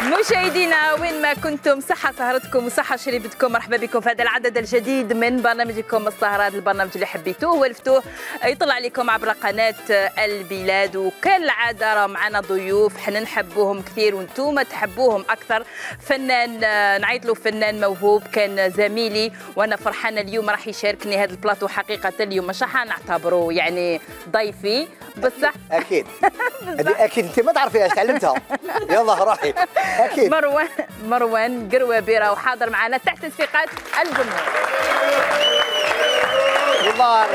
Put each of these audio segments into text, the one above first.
مشاهدينا وين ما كنتم، صحة سهرتكم وصحة شريبتكم. مرحبا بكم في هذا العدد الجديد من برنامجكم السهرات، البرنامج اللي حبيتوه والفتوه يطلع لكم عبر قناة البلاد. وكالعادة راه معنا ضيوف حنا نحبوهم كثير وانتم تحبوهم أكثر. فنان نعيط له فنان موهوب، كان زميلي وانا فرحانة اليوم راح يشاركني هذا البلاطو. حقيقة اليوم مش راح نعتبره يعني ضيفي بصح اكيد اكيد انت ما تعرفيهاش تعلمتها. يلا روحي. اكيد مروان قروابي راهو حاضر معنا تحت صفيقات الجمهور. والله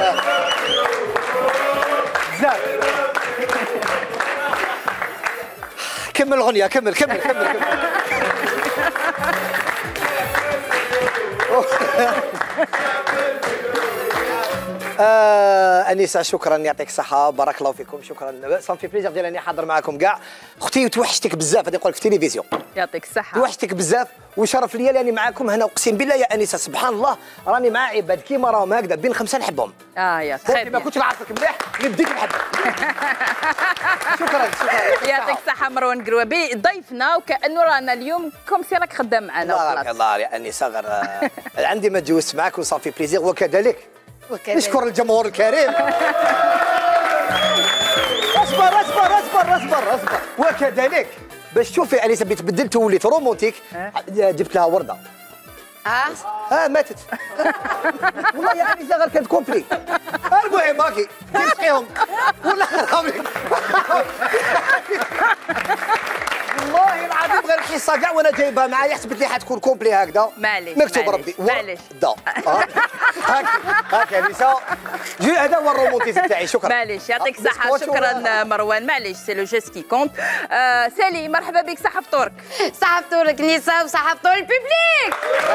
بزاف. كمل الاغنيه، كمل. انيسه شكرا، يعطيك الصحه، بارك الله فيكم، شكرا. صافي بليزير ديال اني حاضر معاكم كاع. اختي توحشتك بزاف، غادي نقول لك في التلفزيون. يعطيك الصحه. توحشتك بزاف وشرف ليا لاني معاكم هنا. اقسم بالله يا انيسه سبحان الله راني مع عباد كيما راهم هكذا بين خمسه نحبهم. يا خير ما كنتش نعرفك مليح نبديك نحبك. شكرا. يعطيك الصحه مروان قروابي ضيفنا، وكانه رانا اليوم كوم سي راك خدام معنا. الله يا انيسه غير عندي ما تجوزت معاك وصافي بليزير. وكذلك نشكر الجمهور الكريم. اصبر. وكذلك باش تشوفي انيسه بدلت وليت رومونتيك جبت لها ورده. ماتت. والله يا انيسه غير كانت كومبلي. المهم هاكي تسقيهم والله والله العظيم غير الحصه كاع وانا جايبها معايا حسبت لي حتكون كومبلي هكذا. معليش مكتوب ربي معليش هاك انيسه هذا هو الرومونتيزم تاعي. شكرا. معليش يعطيك الصحه. شكرا مروان. معليش سي لو جيست كي كونت. سالي مرحبا بك. صحه فطورك. صحه فطورك نيسا وصحه فطور الببليك.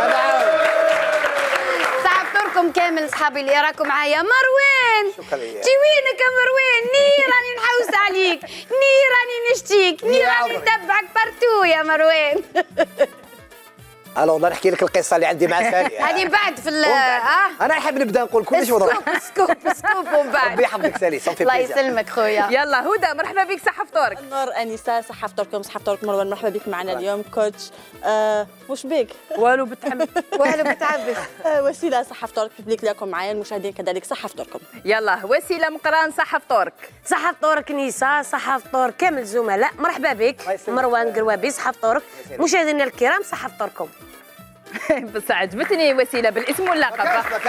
صحه فطوركم كامل صحابي اللي راكم معايا. مروان شكرا ليا. جي وينك يا مروان؟ ني راني نحوس عليك، ني راني نشتيك، ني راني نتبعك بارتو يا مروان. والله نحكي لك القصه اللي عندي مع سالي. هذه بعد في انا نحب نبدا نقول كلش ونروح. سكوب ومن بعد. ربي يحفظك سالي. صافي الله يسلمك خويا. يلا هدى مرحبا بك. صحه فطورك. نور انسه صحه فطوركم. صحه فطورك مروان. مرحبا بك معنا اليوم كوتش. واش بيك؟ والو بتحب والو بتعبس. وسيله صحه فطورك بيبليك لكم معايا المشاهدين كذلك صحه فطوركم. يلا وسيله مقران صحه فطورك. صحة فطورك نيسا، صحة فطور كامل الزملاء. مرحبا بك مروان قروابي. صحة فطورك مشاهدينا الكرام. صحة فطوركم. بس عجبتني وسيله بالاسم واللقب.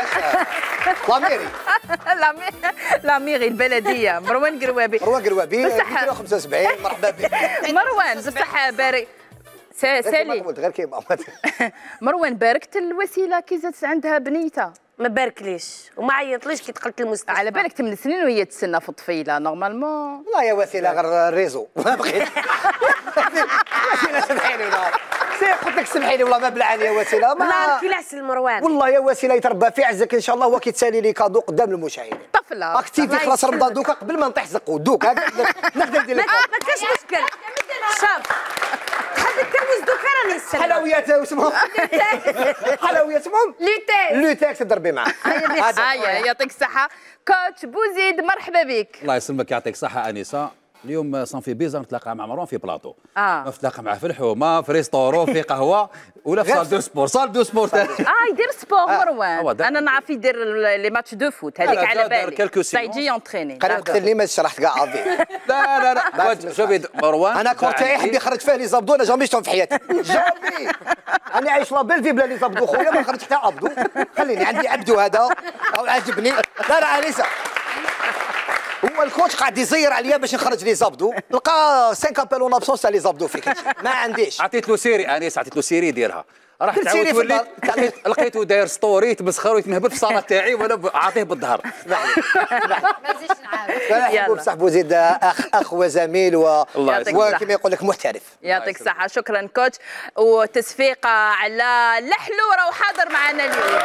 لاميري البلديه. مروان قروابي 75. مرحبا بك مروان. بصح بارك سالي غير كيما مروان باركت الوسيله كي زادت عندها بنيتها. ما باركليش وما عيطليش كي دخلت المستشفى. على بالك 8 سنين وهي تسنى في الطفيله نورمالمون. والله يا وسيله غير الريزو ما بغيت. وسيله سمحيلي والله قلت لك سمحيلي والله ما بلعني يا وسيله. والله كي العسل مروان. والله يا وسيله يتربى في عزك ان شاء الله. هو كيتسالي لي كادو قدام المشاهدين. طفله اكتيفي خلاص رمضان دوكا قبل ما نطيح زقو دوكا نقدر ندير لك. ما كاش مشكل. شوف هذا التلويز دوكا راني نسمع. حلويات اسمهم حلويات اسمهم لوتاكس تضربي معاه. يعطيك الصحه. كوتش بوزيد مرحبا بك. الله يسلمك يعطيك الصحه انسه. اليوم صافي بيزا نتلاقى مع مروان في بلاطو. نتلاقى معاه في الحومه في ريستورو في قهوه ولا في صال دو سبور. يدير سبور مروان. انا نعرف يدير لي ماتش دو فوت هذيك على بالي. سيجي يونتريني. قال قلت لي ما شرحت كاع عظيم. لا شوفي مروان انا كور تاعي يحب يخرج فيه لي زبدو. انا جامي شفتهم في حياتي جامي. انا عايش لا بيل في بلا لي زبدو خويا ما خرج حتى عبدو. خليني عندي عبدو هذا او عجبني. لا انسه هو الكوتش قاعد يزير عليا باش نخرج لي زبدو. لقى 5 ابل اون ابسونس تاع لي زبدو فيك ما عنديش. عطيت له سيري انيس، عطيت له سيري يديرها. راح تعاود تولي لقيته داير ستوري يتمسخر ويتمهبل في الصاله تاعي وانا عاطيه بالظهر. ما نزيدش نعاود. يلا صاحب وزيد اخ وزميل وكما يقول لك محترف. يعطيك الصحه. شكرا كوتش. وتصفيقه على لحلوره وحاضر معنا اليوم.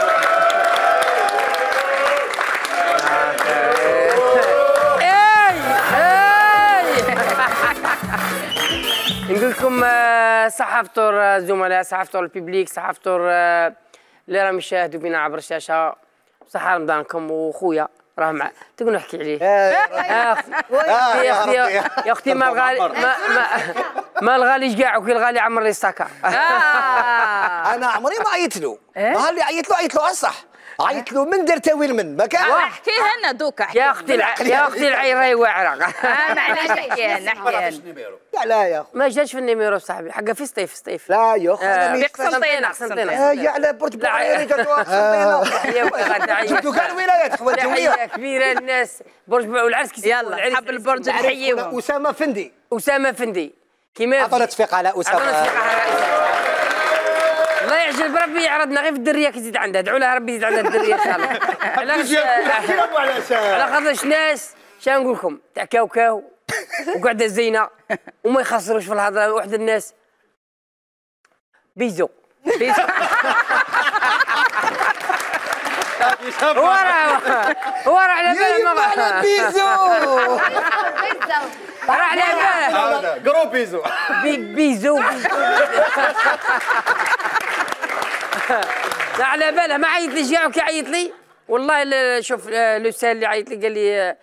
نقول لكم صحة فطور الزملاء، صحة فطور الببليك، صحة فطور اللي راهم يشاهدوا بنا عبر الشاشة. صحة رمضانكم. وخويا راه مع تقول نحكي عليه. يا اختي مارغريت ما الغالي كاع وكي الغالي عمر لي ستاكا. انا عمري ما عيطت له. نهار اللي عيطت له الصح. عيطت له من درت وين من ما كان. احكيها لنا دوكا. يا اختي العين راهي واعره. معليش احكيها نحكيها. لا يا اخو ما جاش في النيميرو صاحبي حقا في سطيف. لا يا اخو في قسنطينة. يا على برج بحريري جاتو قسنطينة. جبتو كاع الولايات تحية كبيرة الناس برج والعرس كي يلا حب البرج نحييهم. أسامة فندي كيما عطونا تصفيق على أسامة. الله يعجل بربي يعرضنا غير في الدريه كي يزيد عندها، ادعوا لها ربي يزيد عندها الدريه ان شاء الله. على خاطرش ناس شنو نقول لكم تاع كاو وقعده زينه وما يخسروش في الهضره. واحد الناس بيزو هو راه على باله بيزو راه على باله قرو بيزو بيزو لا على باله ما عيط لي جاع وكي عيط لي والله. شوف لوسال اللي عيط لي قال لي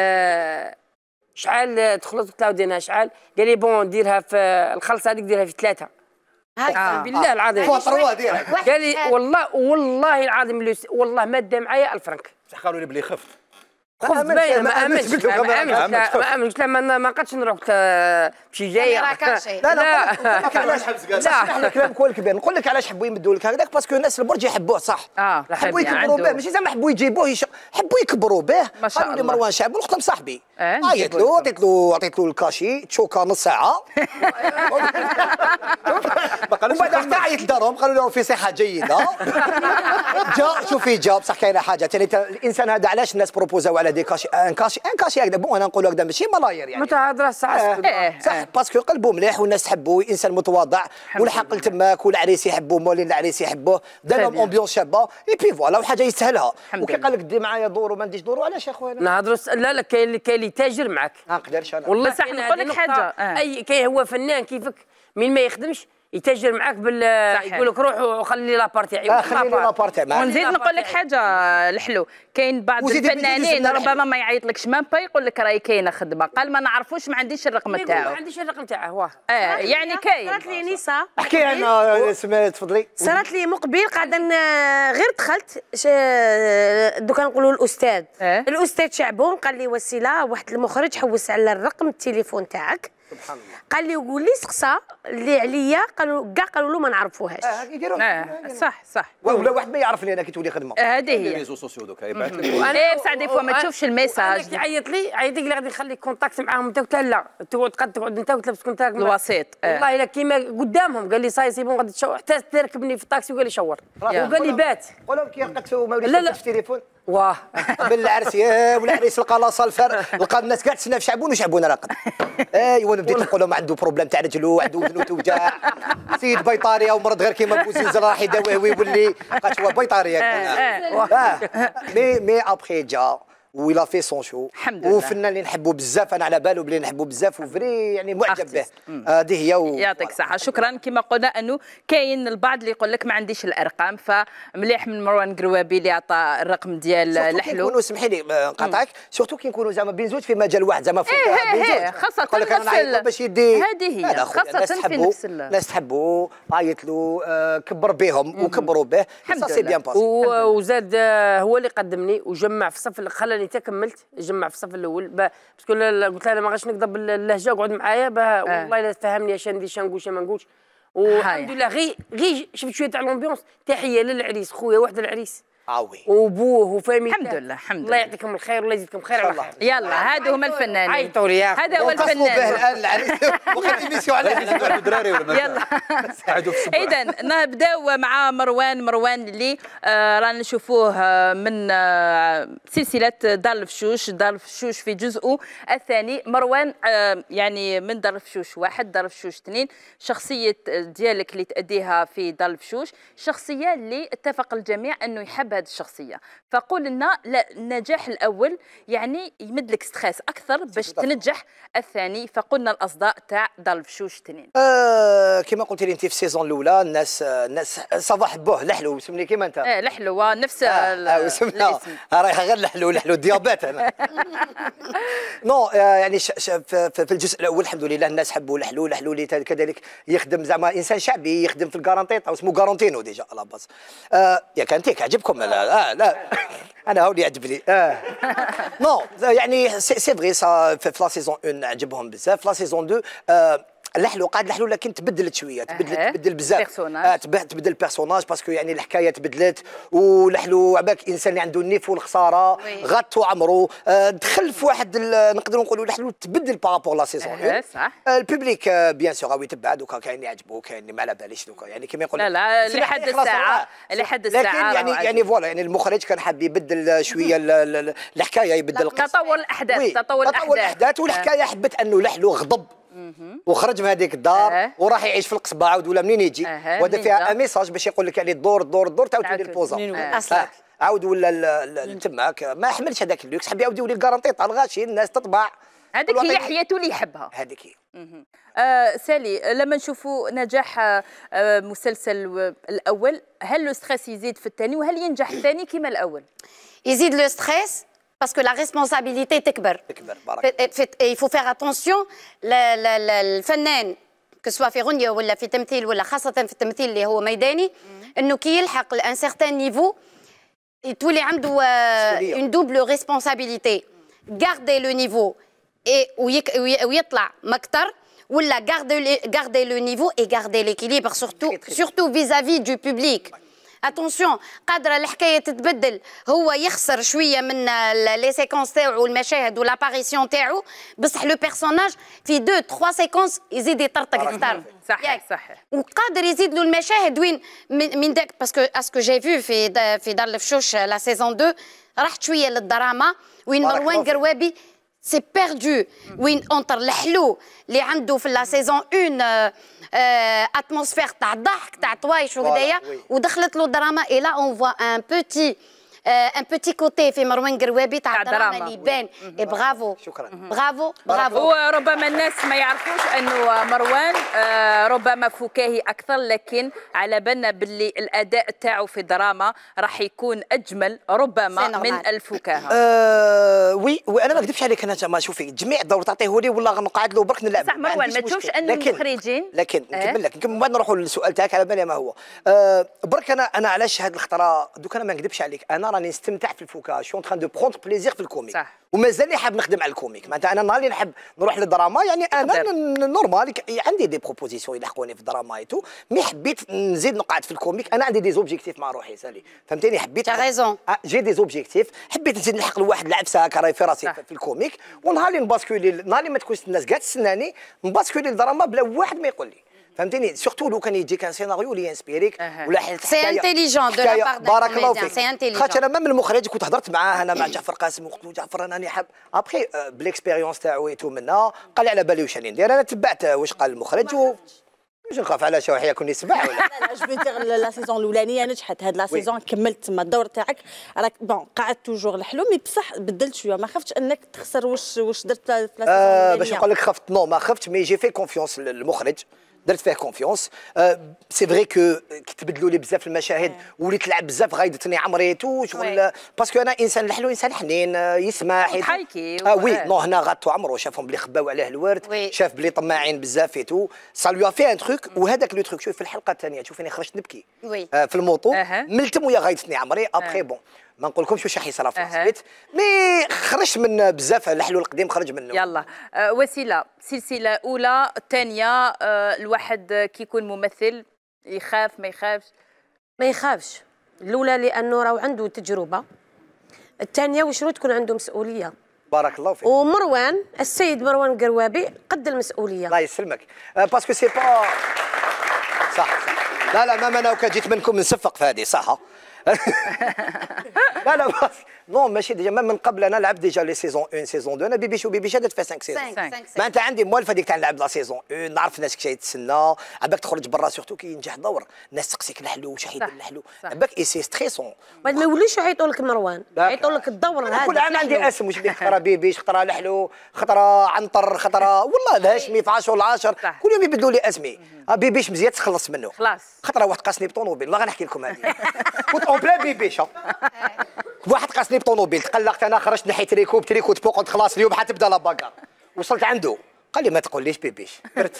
شحال تخلط قلت له ديرها شحال، قال لي بون ديرها في الخلطه هذيك ديرها في 3. بالله العظيم قال لي والله العظيم والله ماده معايا 1000 فرنك. قالوا لي بلي خفت. خفت باين ما امنتش ما قدش نروح شي جايه. لا لا كلامك هو الكبير. نقول لك علاش حبوا يمدوا لك هكذاك باسكو الناس البرج يحبوه صح. حبوا يكبروا به ماشي زعما حبوا يجيبوه حبوا يكبروا به. قالوا لي مروان شعب ونختم صاحبي عيط له عطيت له الكاشي تشوكا نص ساعه. ومن بعد حتى عيط لدارهم قالوا له في صحه جيده. جا بصح كاينه حاجه الانسان هذا علاش الناس بروبوزاو على دي كاشي ان كاشي هكذا. بون انا نقولوا هكذا ماشي ملاير يعني متهضره صح صح باسكو قلبه مليح والناس تحبوه انسان متواضع والحقل تماك والعريس يحبوه مولين العريس يحبوه دار لهم امبيونس شابه اي بي فوالا وحاجه يستاهلها. وكي قال لك دي معايا دور وما نديش دور علاش يا خويا نهضروا لا كاين اللي تاجر معاك ما نقدرش انا والله. بصح نقول لك حاجه اي كاين هو فنان كيفك من ما يخدمش يتاجر معاك يقول لك روح وخلي لابار تاعي خلي لي لابار تاعي. ونزيد نقول لك حاجه الحلو كاين بعض الفنانين ربما ما يعيطلكش مام با يقول لك راهي كاينه خدمه قال ما نعرفوش ما عنديش الرقم تاعو. ما عنديش الرقم تاعه واه يعني كاين. صارت لي نيسا احكي انا سمعت تفضلي. صارت لي مقبل قاعده غير دخلت دوكا نقولوا الاستاذ الاستاذ شعبون قال لي وسيله واحد المخرج حوس على الرقم التليفون تاعك سبحان الله. قال لي قول لي سقسا اللي عليا قالوا له ما نعرفوهاش. صح ولا واحد ما يعرفني انا كي تولي خدمه. هذه هي ريزو سوسيو دوكا يبعث لك. بصح دي فوا ما تشوفش الميساج. عيط لي غادي نخليك كونتاكت معاهم انت قلت لا تقعد انت وتلبس كونتاكت الوسيط. والله الا كيما قدامهم قال لي صاي سي بون غادي تشوف حتى تركبني في الطاكسي وقال لي شور وقال لي بات. قولوا كي لقيتو مولي في التليفون واه قبل العرس والعريس لقى لاصه الفر لقى الناس كاع تسنى في شعبون وشعبون راقد. ايوا بديت نقول لهم عنده بروبليم تاع رجلو عنده وزنو توجع سيد بيطاريه ومرض غير كيما بوزنزل راح يداويه ويولي قالت هو بيطاريه. مي ابخي جا ويلا في سون شو وفنان اللي نحبه بزاف انا على بالو بلي نحبه بزاف وفري يعني معجب به. هذه هي يعطيك الصحه. شكرا. كما قلنا انه كاين البعض اللي يقول لك ما عنديش الارقام فمليح من مروان قروابي اللي عطى الرقم ديال الحلو. نكونوا سمحي لي نقاطعك سورتو كي نكونوا زعما بين زوج في مجال واحد زعما خاصه نفس باش يدي هذه هي خاصه في نفس الناس تحبوا عيط له كبر بهم وكبروا به سي بيان باس. وزاد هو اللي قدمني وجمع في الصف خلاني كملت جمع في الصف الاول باسكو قلت له انا ما غاش نقدر باللهجه اقعد معايا والله الا فهمني اش ندير اش نقول اش ما نقولش. والحمد لله غير شفت شويه تاع لومبيونس. تحيه للعريس خويا واحد العريس وابوه وفامي. الحمد لله الله يعطيكم الخير والله يزيدكم خير على خير. يلا هادو هما الفنانين. عيطوا لي هذا هو الفنان. الان العريس وخلي ايميسيون على الدراري ولا يلا اذا نبداو مع مروان اللي رانا نشوفوه من سلسله دار الفشوش في جزءه الثاني. مروان يعني من دار الفشوش 1 دار الفشوش 2 شخصيه ديالك اللي تأديها في دار الفشوش شخصيه اللي اتفق الجميع انه يحب هذه الشخصيه. فقول لنا النجاح الاول يعني يمد لك ستريس اكثر باش تنجح الثاني. فقلنا الاصداء تاع دار الفشوش 2. كما قلت لي انت في السيزون الاولى الناس صافا حبوه لحلو سمني كيما انت لحلو نفس الاسم رايحه غير لحلو ديابات انا نو يعني في الجزء الاول الحمد لله الناس حبوا لحلو اللي كذلك يخدم زعما انسان شعبي يخدم في الكارانتيط او اسمه كارونتينو ديجا على باز يا كانتيك عجبكم لا انا هاولي عجبني نو يعني سي فغي في لا سيزون 1 عجبهم بزاف لا سيزون 2 لحلو قاعد لحلو لكن تبدلت شويه تبدل بزاف تبدل البيرسوناج باسكو يعني الحكايه تبدلت ولحلو عباك انسان اللي عنده النيف والخساره غطو عمرو دخل في واحد نقدروا نقولوا لحلو تبدل بارابور لا سيزون صح البوبليك بيان سور غاوي يتبع دوكا كاين اللي عجبو كاين اللي ما على باليش دوكا يعني كما يقول لا لحد الساعه لكن يعني فوالا يعني المخرج كان حاب يبدل شويه الحكايه يبدل القصه تطور الاحداث والحكايه حبت انه لحلو غضب وخرج من هذيك الدار وراح يعيش في القصبه عاود ولا منين يجي وهذا فيها ميساج باش يقول لك عليه الدور تعاود تولي البوزا اصلا عاود ولا تماك ما حملش هذاك اللوكس حب يعاود يولي الكارانتيط على الغاشي الناس تطبع هذيك هي حياته اللي يحبها هذيك هي سالي لما نشوفوا نجاح مسلسل الاول هل لو ستريس يزيد في الثاني وهل ينجح الثاني كما الاول؟ يزيد لو ستريس parce que la responsabilité تكبر. Il faut faire attention الفنان كسوا في غنية ولا في تمثيل ولا خاصة في التمثيل اللي هو ميداني انه كي يلحق لان سيغتان نيفو تولي عنده une double responsabilité. garder le niveau ويطلع مكتر ولا garder le niveau et garder l'équilibre surtout vis-à-vis du public. اتونسيون قادره الحكايه تتبدل هو يخسر شويه من لي سيكونس تاعو والمشاهد والاباريسيون تاعو بصح لو بيرسوناج في 2-3 سيكونس يزيد يطرطق اكثر صحيح وقادر يزيد له المشاهد وين من داك باسكو اسكو جي فيو في دار الفشوش لا سيزون 2 رحت شويه للدراما وين مروان قروابي سي بيردو وين اونتر الحلو اللي عنده في لا سيزون 1 اتموسفير تاع الضحك تاع طوايش وهدايا ودخلت له الدراما اي لا اون فوا ان بوتي كوتي في مروان قروابي تاع الدراما اللي يبان برافو شكرا برافو وربما الناس ما يعرفوش انه مروان ربما فكاهي اكثر لكن على بالنا باللي الاداء تاعو في الدراما راح يكون اجمل ربما من الفكاهه وي وانا ما نكذبش عليك انا ما شوفي جميع الدور تعطيه لي ولا نقعد له برك نلعب صح مروان ما تشوفش ان المخرجين لكن نكمل لك من بعد نروحوا للسؤال تاعك على بالي ما هو برك انا علاش هذه الخطره دوك انا ما نكذبش عليك انا راني نستمتع في الفكاهه شو تخان دو بروندر بليزير في الكوميك صح ومازال حاب نخدم على الكوميك معناتها انا نهار اللي نحب نروح للدراما يعني انا نورمال عندي دي بروبوزيسيون يلحقوني في الدراما ايتو مي حبيت نزيد نقعد في الكوميك انا عندي دي زوبجيكتيف مع روحي سالي فهمتني حبيت ريزون جي دي زوبجيكتيف حبيت نزيد نلحق لواحد العفسه هكا راهي في راسي في الكوميك ونهار اللي نباسكولي نهار اللي ما تكونش الناس كاع تسناني نباسكولي للدراما بلا واحد ما يقول لي فهمتني سورتو لو كان يجيك ان سيناريو اللي ينسبيريك ولا حكايه سي انتيليجون دو لا بار بارك الله فيك سي انتيليجون خاطر انا من المخرج كنت هضرت معاه انا مع جعفر قاسم وقلت له جعفر انا راني حاب ابخي بالاكسبيريونس تاعو ايتو منا قال لي على بالي واش راني ندير انا تبعت واش قال المخرج واش نخاف على شي واحد يكون يسمع ولا لا جو دير لا سيزون الاولانيه نجحت هاد لا سيزون كملت تما الدور تاعك راك بون قعدت توجور الحلو مي بصح بدلت شويه ما خفتش انك تخسر واش درت في لا سيزون الاولانيه باش نقول لك خفت نو ما خفتش مي جي في كونفيونس للمخرج درت فيه كونفيونس سي فري كو كي تبدلوا لي بزاف المشاهد وليت تلعب بزاف غايدتني عمريتو شغل باسكو انا انسان لحلو انسان حنين يسمع حيكي وي نو هنا غاتو عمرو شافهم بلي خباو عليه الورد شاف بلي طماعين بزاف ايتو سا لو في ان تروك وهذاك لو تروك شوف في الحلقه الثانيه تشوفيني خرجت نبكي في الموطو ملتم ويا غايدتني عمري ابخي بون ما نقولكمش واش راح يصرى في السيت مي خرجت من بزاف الحلو القديم خرج منه يلا وسيله سلسله اولى ثانيه الواحد كي يكون ممثل يخاف ما يخافش ما يخافش الاولى لانه راهو عنده تجربه الثانيه وشرو تكون عنده مسؤوليه بارك الله فيك ومروان السيد مروان قروابي قد المسؤوليه الله يسلمك باسكو سي با صح لا ما انا وكان جيت منكم نصفق في هذه صح لا بس نو ماشي ديجا من قبل انا لعبت ديجا لي سيزون 1 سيزون 2 انا بيبيش درت فيها 5 سيزون معناتها عندي موالفه ديك تاع نلعب لا سيزون 1 نعرف الناس كي يتسنى عباك تخرج برا سورتو كي ينجح دور الناس تقسيك الحلو واش حيدير الحلو عباك اي سي ستريسون ما يوليش يعيطوا لك مروان يعيطوا لك الدور هذا كل عام عندي اسم واش بيك خطره بيبيش خطره الحلو خطره عنتر خطره والله الهاشمي في 10 10 كل يوم يبدلوا لي اسمي بيبيش مزيان تخلص منه خلاص خاطر واحد قاسني بطونوبيل والله غنحكي لكم هذه كنت اون بلان بيبيش واحد قاسني بطونوبيل تقلقت انا خرجت نحيت تريكو تبوق قلت خلاص اليوم حتبدا لا باكار وصلت عنده قال لي ما تقوليش بيبيش درت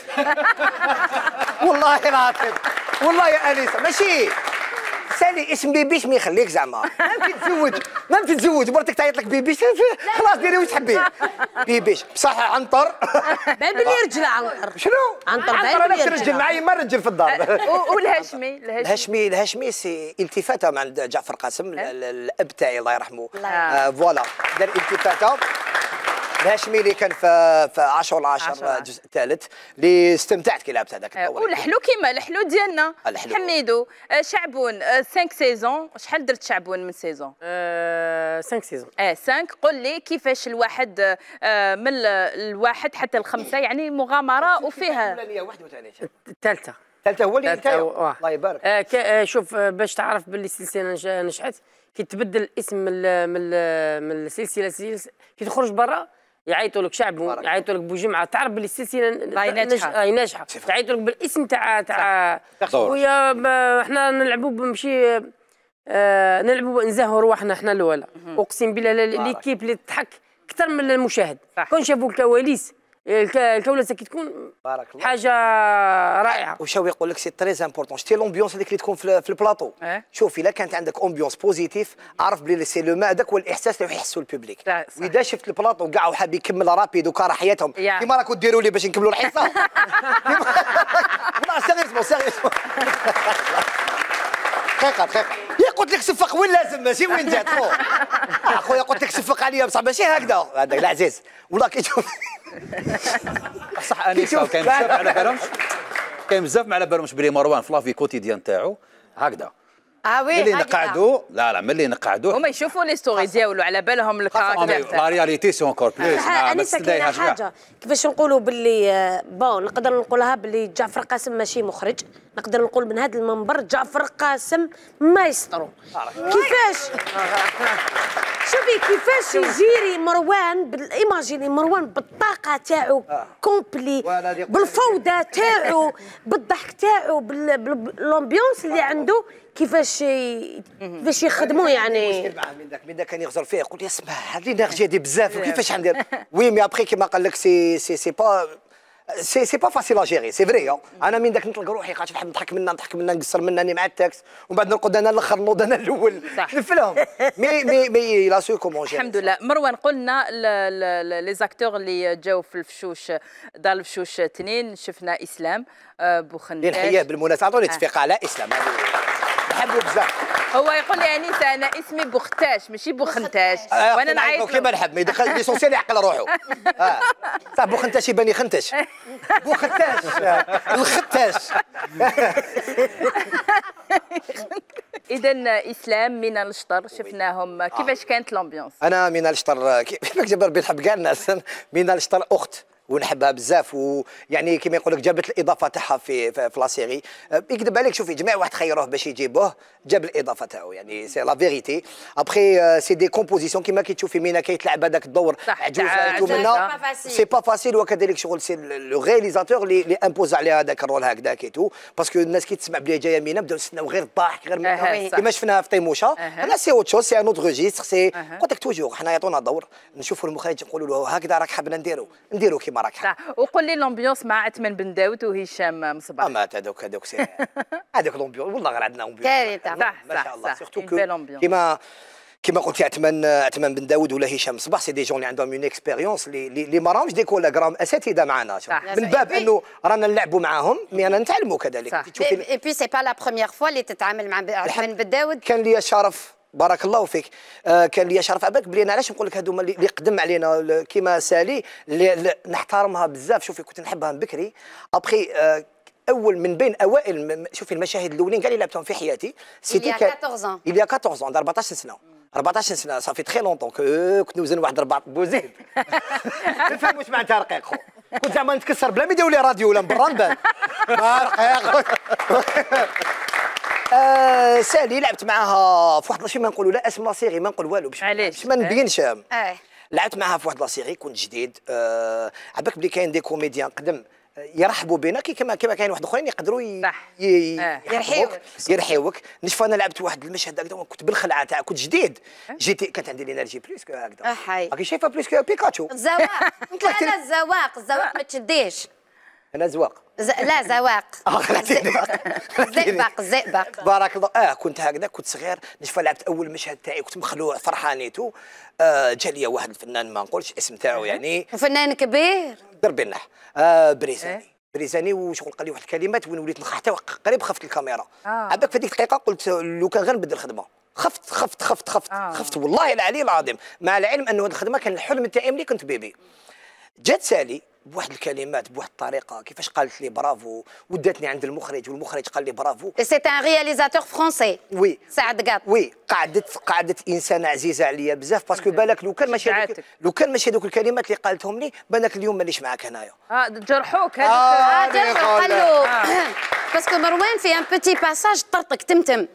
والله العظيم والله يا انيسه ماشي سالي اسم بيبيش ما يخليك زعما ما تتزوج مرتك تعيط لك بيبيش خلاص ديري واش تحبي بيبيش بصح عنطر بان بلي رجل عنطر شنو عنطر انا نفس الرجل معايا ما رجل في الدار الهاشمي التفاته من عند جعفر قاسم الاب تاعي الله يرحمه فوالا دار التفاته الهاشمي اللي كان في 10/10 الجزء الثالث اللي استمتعت كي لعبت هذاك الدور والحلو كيما الحلو ديالنا حميدو شعبون 5 سيزون شحال درت شعبون من سيزون 5 سيزون 5 قول لي كيفاش الواحد من الواحد حتى الخمسه يعني مغامره وفيها الاولانيه واحد وثانيه الثالثه هو اللي الله يبارك شوف باش تعرف باللي السلسله نجحت كي تبدل الاسم من السلسله كي تخرج برا يعيطوا لك شعب يعيطوا لك بوجمعه تعرف باللي السلسله ناجحه يعيطوا لك بالاسم تاع خويا احنا نلعبوا بمشي نلعبوا نزهوا رواحنا احنا الاولى اقسم بالله ليكيب اللي تضحك اكثر من المشاهد كون شافوا الكواليس الكواليس كي تكون حاجه رائعه وشاو يقول لك سي تري امبورطون شتي لومبيونس هذيك اللي تكون في البلاطو شوف الا كانت عندك امبيونس بوزيتيف عرف بلي سي لو ما هذاك هو الاحساس اللي يحسوا البوبليك واذا شفت البلاطو كاع وحاب يكمل رابيد وكاره حياتهم كيما راكم ديروا لي باش نكملوا الحصه لا سيريسمون دقيقه يا قلت لك صفق وين لازم ماشي وين جات اخويا قلت لك صفق عليا بصح ماشي هكذا هذاك العزيز والله كي تشوف صح انيسه كاين بزاف على بالهمش بلي مروان في لافي كوتيديان تاعو هكذا وي ملي نقعدوا لا ملي نقعدوا هما يشوفوا لي ستوري ديالو على بالهم الكاركتير لا رياليتي سي اونكور بلوس انيسه كاينه حاجه كيفاش نقولوا باللي بون نقدر نقولها باللي جعفر قاسم ماشي مخرج نقدر نقول من هذا المنبر جعفر قاسم مايسترو كيفاش شوفي كيفاش يجيري مروان ايماجيني مروان بالطاقه تاعو كومبلي بالفوضى تاعو بالضحك تاعو بالامبيونس اللي عنده كيفاش يخدموا يعني من ذاك كان يغزر فيه يقول اسمع هذه نرجع دي بزاف وكيفاش ندير وي مي ابخي كيما قال لك سي با فاسيل ا جيري سي فري انا من ذاك نطلق روحي خاطر نحب نضحك منها نقصر منها مع التاكس ومن بعد نرقد انا الاخر نوض انا الاول نفلهم مي لا سو كومون جيري الحمد لله. مروان قلنا لي زاكتور اللي جاوا في الفشوش دار الفشوش 2 شفنا اسلام بوخنتاج اللي نحييه بالمناسبه عطوني تصفيق على اسلام نحبه بزاف هو يقول لي انيسه انا اسمي بوختاش ماشي بوخنتاش وانا نعيط كيما نحب ما يدخل ليسونسيال يعقل روحه تاع بوخنتاش يبان يخنتش بوختاش الختاش اذا اسلام من الشطر شفناهم كيفاش كانت لامبيونس انا من الشطر كيفاش جبر بنحب كاع الناس من الشطر اخت ونحبها بزاف ويعني كيما يقول لك جابت الاضافه تاعها في لا سيري يكذب عليك شوفي جماعه واحد خيروه باش يجيبوه جاب الاضافه تاعو يعني سي لا فيريتي ابخي سي دي كومبوزيسيون كيما كتشوفي مينا كيتلعب هذاك الدور عجوز منا سي با فاسيل وكذلك شغل سي لو رياليزاتور اللي امبوز عليها هذاك الرول هكذاك ايتو باسكو الناس كي تسمع بلي جايه مينا بداو يستناو غير الضحك غير كيما شفناها في طيموشه انا سي اوت شوز سي ان اوت ريجيستر سي قلت لك توجور حنا يعطونا دور نشوفوا المخرج نقولوا له هكذا راك حابنا نديرو كيما راك صح. وقول لي لامبيونس مع عثمان بن داود وهشام مصباح مات هذوك هذوك لامبيونس والله غير عندنا امبيونس ما شاء الله سورتو كيما قلتي عثمان بن داود ولا هشام مصباح سي دي جون اللي عندهم اون اكسبيريونس اللي ما راهمش دي كولاغرام اساتذه معنا من باب انه رانا نلعبوا معاهم مي انا نتعلموا كذلك اي بي سي با لا بروميير فوا اللي تتعامل مع عثمان بن داود كان لي الشرف بارك الله فيك كان لي شرف عباك بلي انا علاش نقول لك هذوما اللي قدم علينا كيما سالي اللي نحترمها بزاف شوفي كنت نحبها من بكري ابخي اول من بين اوائل شوفي المشاهد الاولين كاع اللي لعبتهم في حياتي سيتي 14 il y a 14 ans 14 سنه 14 سنه صافي تري لونطون كنت نوزن واحد 4 بوزيد نفهم واش معناتها رقيق خو كنت زعما نتكسر بلا ما يديروا لي راديو ولا برا نبان سالي لعبت معاها في واحد لاشي ما نقولوا لا اسم لا سيري ما نقول والو باش ما نبينش لعبت معاها في واحد لا سيري كنت جديد عباك بلي كاين دي كوميديان قدم يرحبوا بنا كما كاين واحد اخرين يقدروا يرحيوك. نشوف انا لعبت واحد المشهد هكذا كنت بالخلعه تاع كنت جديد جيتي كانت عندي الانرجي بليس هكذا راكي شايفه بليس بيكاتشو الزواق لا الزواق ما تشديش انا زواق لا زواق الزئبق بارك الله كنت هكذا كنت صغير نشوف لعبت اول مشهد تاعي كنت مخلوع فرحانيتو جا لي واحد الفنان ما نقولش اسم تاعو يعني فنان كبير ضرب النح بريزاني وشغل قال لي واحد الكلمات وين وليت حتى قريب خفت الكاميرا عباك في هذيك الدقيقه قلت لو كان غير نبدل الخدمه خفت والله العلي العظيم مع العلم انه هذه الخدمه كان الحلم تاعي ملي كنت بيبي. جات سالي بواحد الكلمات بواحد الطريقه كيفاش قالت لي برافو وداتني عند المخرج والمخرج قال لي برافو. سي ان رياليزاتور فرونسي وي سعد قاط وي قعدت انسانه عزيزه عليا بزاف باسكو بالك لو كان ماشي هذوك الكلمات اللي قالتهم لي بالك اليوم مانيش معاك هنايا. جرحوك هذاك قالوا باسكو مروان في ان بوتي باساج طرطق تمتم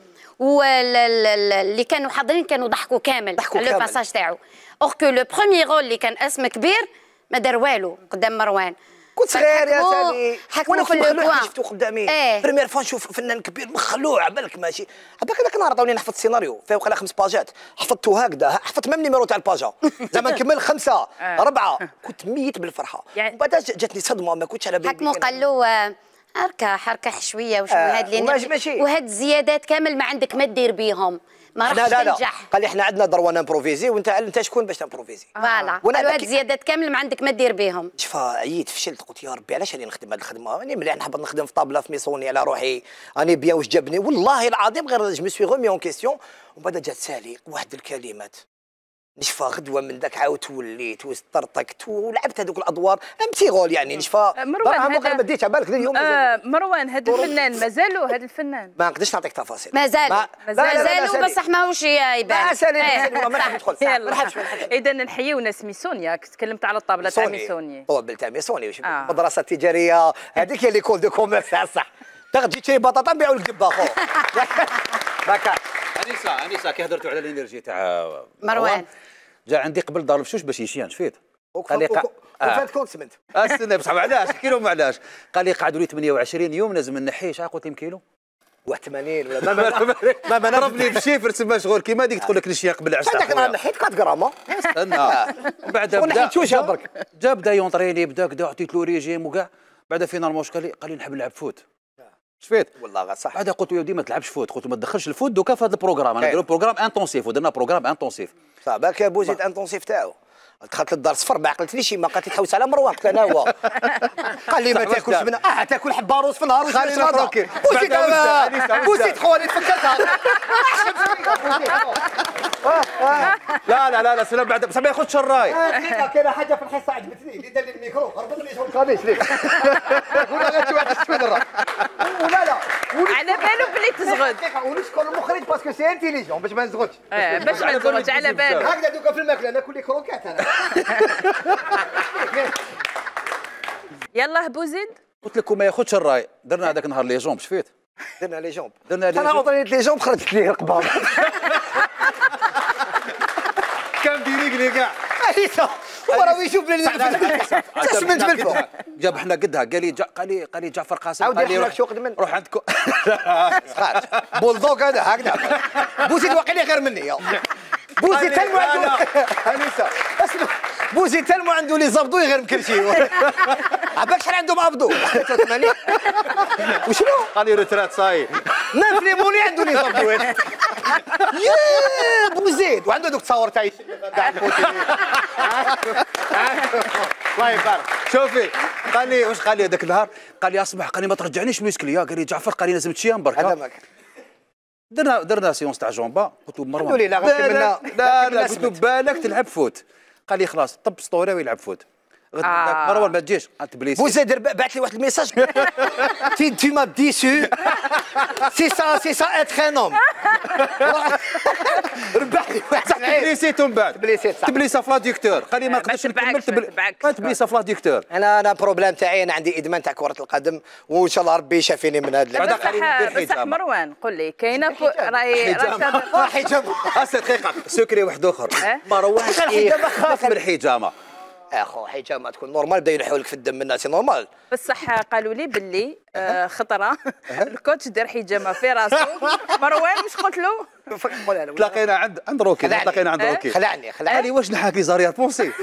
واللي كانوا حاضرين كانوا ضحكوا كامل لو باساج تاعو اوغ لو بروميي رول اللي كان اسم كبير ما دار والو قدام مروان. كنت صغير يا سالي وانا في البوان شفتو قدامي بريمير فوا نشوف فنان كبير مخلوع بالك ماشي عباك هذاك النهار عطاوني نحفظ السيناريو فيه وقيلا 5 باجات حفظته هكذا حفظت ميم نيميرو تاع الباجا زعما نكمل 5 4 كنت ميت بالفرحه ومن بعد جاتني صدمه ما كنتش على بالي حكموا قال له حركه حشويه وشنو هاد اللي وهاد الزيادات كامل ما عندك ما دير بيهم ما راحش تنجح. قال لي احنا عندنا ضروا نمبروفيزي وانت شكون باش تمبروفيزي فوالا قالوا هاد الزيادات كامل ما عندك ما دير بيهم. شوف عييت فشلت قلت يا ربي علاش راني نخدم هذه الخدمه راني مليح نحب نخدم في طابله في ميسوني على روحي راني بيان واش جابني والله العظيم غير جو مي سوي رومي اون كيسيون ومن بعد جات سالي واحد الكلمات نشفى غدوه من ذاك عاود وليت واسترطقت ولعبت هذوك الادوار امتي غول يعني نشفى مروان هذا ما ديتش بالك اليوم مروان هذا الفنان مازالوا هذا الفنان ما نقدرش نعطيك تفاصيل مازالوا بصح ماهوش يبان ما راح ندخل اذا نحييو ناس ميسونيا تكلمت على الطابله تاع ميسوني طوبل تاع ميسوني مدرسه تجاريه هذيك هي ليكول دو كوميرس تاع الصح تجي تشري بطاطا نبيعوا لك دبه خو هكا. انيسه كي هضرتوا على الانرجي تاع مروان جا عندي قبل دار الفشوش باش يشيان شفيت قال لي فات كونسمنت استنى بصح علاش احكي لهم علاش قال لي قعدوا لي 28 يوم لازم نحي شحال قلت لهم كيلو 81 ولا ما ضربني بشيفر تسمى شغل كيما ديك تقول لك نشيان قبل 10 هذاك النهار نحيت 4 غرام استنى ومن بعد بدا يونطريني بدا كدا عطيت له ريجيم وكاع بعد فينالمون قال لي نحب نلعب فوت شفيت والله صح. بعد قلت له يا ودي ما تلعبش فوت قلت له ما تدخلش الفوت دوكا في هذا البروغرام انا نديرو بروغرام انتونسيف ودرنا بروغرام انتونسيف صح باك بوزيد انتونسيف تاعو دخلت للدار صفر ما عقلتنيش ما قالت لي تحوس على مروان قلت انا هو قال لي ما تاكلش منها تاكل حبه روز في النهار خلينا نروكي بوزيد خواني تفكرتها لا سلام بعد بصح ما ياخذش الراي كاينه حاجه في الحصه عجبتني اللي دار لي الميكرو هربط لي شغل قميص ليك ولا غير واحد السويدره لا على بالو بلي تزغد ونشكر المخرج باسكو سي انتيليجون باش ما نزغدش باش ما نزغدش على بالو هكذا دوكا في الماكله ناكل لي كروكات انا يلا بوزيد قلت لكم ما ياخذش الراي درنا هذاك النهار لي جومب شفيت درنا لي جومب انا عطيت لي جومب خرجت لي القباب كان ديريكلي كاع هو راه يشوف لي تسمنت بالفوق جاب حنا قدها قال لي جعفر قاسم قال لي روح عندكم بولدوغ هكذا بوزيد واقيلا غير مني بوزيد تلمو عنده انيسه اسمع بوزيد تلمو عنده اللي زبطوه غير مكرشيو عباك شحال عندهم ابدو 83 وشنو قال لي ريترات صاي ما في ليموني عنده اللي زبطوه يا بوزيد وعنده دوك التصاور تاع كاع الفوتي الله يبارك شوفي قال لي واش قال لي هذاك النهار قال لي اصبح قال لي ما ترجعنيش مسكلي قال لي جعفر قال لي لازم تشيان برك درنا سيونس تاع جومبا قلت له مروان لا قلت له بالك تلعب فوت قال لي خلاص طب سطوري ويلعب فوت مروان ما تجيش تبليسي بوزيد بعث لي واحد الميساج تي ما ديسو سي سا اتر ان اوم ربح لي واحد تبليسيت من بعد تبليسا في لاديكتور قال لي ما نقدرش نكمل تبليسا في لاديكتور انا بروبليم تاعي انا عندي ادمان تاع كره القدم وان شاء الله ربي يشافيني من هذا بصح مروان قول لي كاينه راهي حجاب دقيقه سكري واحد اخر مروان خاف من الحجامه اخو حجامه تكون نورمال بدا يلوحوا لك في الدم الناس نورمال. بصح قالوا لي باللي خطره الكوتش دار حجامه في راسه. مروان واش قلت له؟ تلاقينا عند روكي. تلاقينا عند روكي. خلعني قال لي واش نحكي زاريار بونسي.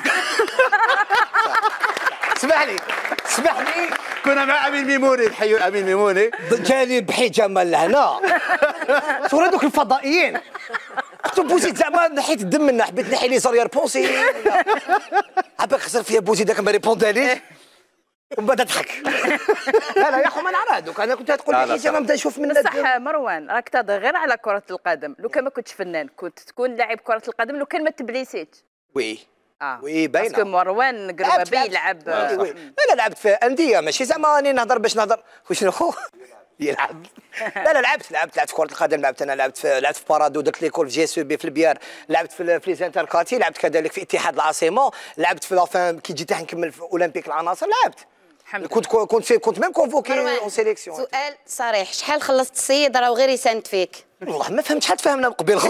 اسمح لي كنا مع امين ميموني. نحيو امين ميموني جاني بحجامه لهنا. صور هذوك الفضائيين قلت بوزيد زعما نحيت الدم منها حبيت نحي لي زاريار بونسي. عباك خسر فيها بوزيد ذاك ما ريبونداليش ومن بعد ضحك. لا يا اخو ما نعرف هذوك انا كنت تقول لي حجامه نبدا نشوف من بصح مروان راك تهضر غير على كره القدم. لو كان ما كنتش فنان كنت تكون لاعب كره القدم لو كان ما تبليسيتش. وي باينه باسكو مروان قروابي يلعب. لا لعبت في انديه ماشي زعما راني نهضر باش نهضر وشنو خو يلعب. لا لعبت في كره القدم. لعبت في بارادو درت ليكول في جي اس بي في البيار. لعبت في لي زانتركاتي. لعبت كذلك في اتحاد العاصمه. لعبت في لافان كي جيت نكمل في اولمبيك العناصر. لعبت كنت ميم كونفوكي اون سيليكسيون. سؤال صريح، شحال خلصت السيد راهو غير يساند فيك؟ والله ما فهمتش. شحال تفهمنا من قبل.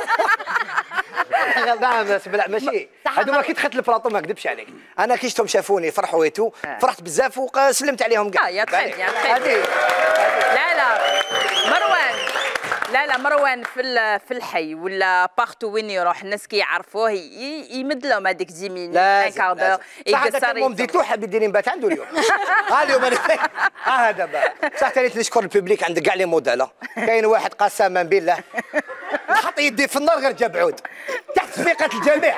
لا ماشي هذوما كي دخلت البلاطو ما نكذبش عليك انا كي شفتهم شافوني فرحوا ويتو فرحت بزاف وسلمت عليهم كاع. يا تخيل لا مروان في الحي ولا بارتو وين يروح الناس كيعرفوه يمد لهم هذيك 10 مينوت كاردور يقصر. المهم ديت له حاب يدير نبات عنده اليوم. اليوم هذا بصح ثاني نشكر البوبليك عندك كاع لي موديل. كاين واحد قسما بالله حط يدي في النار غير جاب عود تحت ثقة الجميع.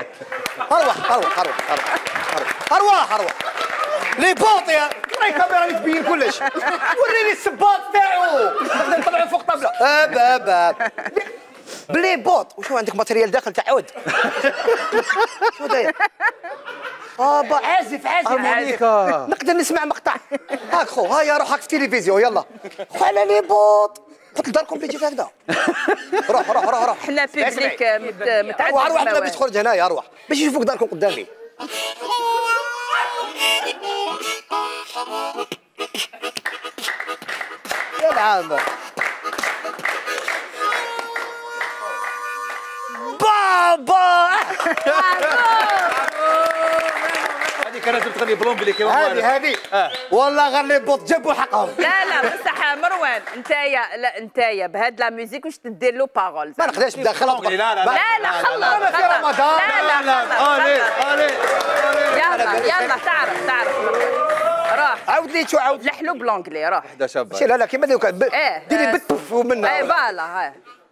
أرواح لي بوط يا راهي كاميرا اللي تبين كلش. وريني السباط تاعو نقدر نطلعو فوق طابلة. بلي بوط. وشو عندك ماتريال داخل تاع عود؟ شو داير؟ عازف نقدر نسمع مقطع. هاك خو هيا روح هاك في التلفزيون يلا خو على لي بوط. قلت لداركم بيجي هكذا. روح حنا بيبليك متعدد. اروح انا باش تخرج هنايا اروح باش يشوفوك داركم قدامي. يا نعم بابا. هذه كانت تغني بلومبلي كيما هذه والله غير لي بوط جابوا حقهم. لا بصح مروان نتايا بهاد لا ميوزيك واش تدير له بارول ما نقدرش ندخلها. لا خلص في رمضان. يلا تعرف روح عاود لي شو عاود لحلو بلونجلي روح. وحده شابه. لا كيما دوك ديري بتف ومنها. فوالا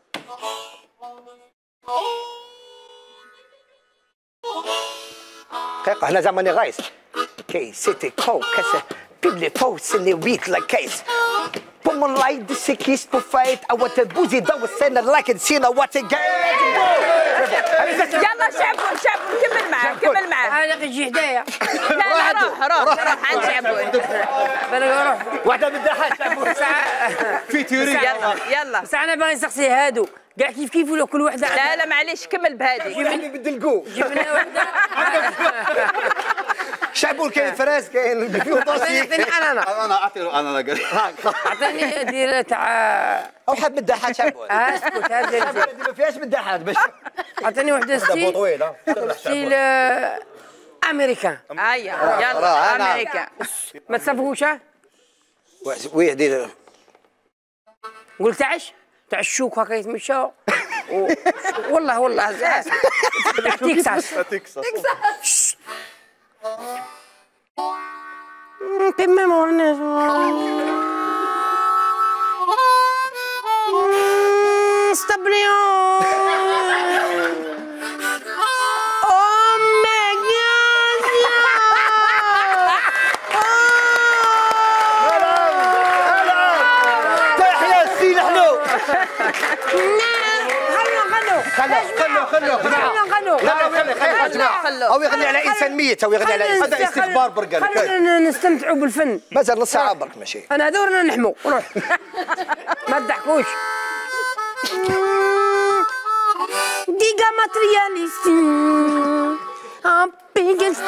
دقيقة هنا زعما غايس كي سيتي كو كاسه بيبلي فوس اللي ويت لايك كيس بومون لايك دي سيكيس تو فايت او تبوزي دو السنة لايك سينا وات يلا كمل معاه انا كنجي حدايا. لا روح عند شعبون. واحدة من الضحك في تيوري. يلا بس انا باغي نسقسي هادو كاع كيف ولا كل وحده. لا معليش كمل بهذه. ولحني بدلقو جبنا وحده. شعبون كاين فراس كاين بيوطاسي. انا اعطيني دير تاع او حد من الضحك شعبون. اسكت هذا ما فيهاش من الضحك باش اعطيني وحده ستيل امريكان. يلا امريكا ما تصفقوش. وي دير قلت تاع الشوك هكا يتمشى والله تكساس خلوه او يغني على انسان ميت او يغني على هذا استخبار برقل. خلينا نستمتعوا بالفن. مازال نص ساعه برك ماشي. انا دورنا نحمو روح ما تضحكوش. ديغا ماترياليستي بيجست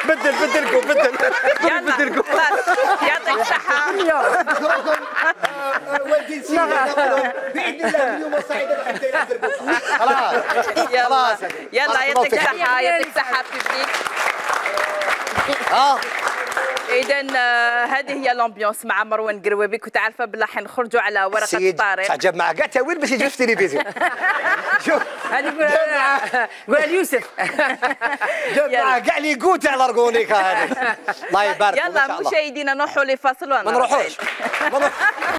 بدلكم يعطيك الصحة. باذن الله اليوم سعيده حتى خلاص يلا يلا يعطيك الصحه يعطيك الصحه بيبليك. اذا هذه هي الامبيونس مع مروان قروابي. كنت عارفه بالله حنخرجوا على ورقه الطارق. تعجب معك كاع تا وين باش يجي في التلفزيون. شوف هذه قولها ليوسف. جاب معك كاع لي قوت على الارغونيكا هذه. الله يبارك. يلا مشاهدينا نروحوا لفاصل ونرجع. ما نروحوش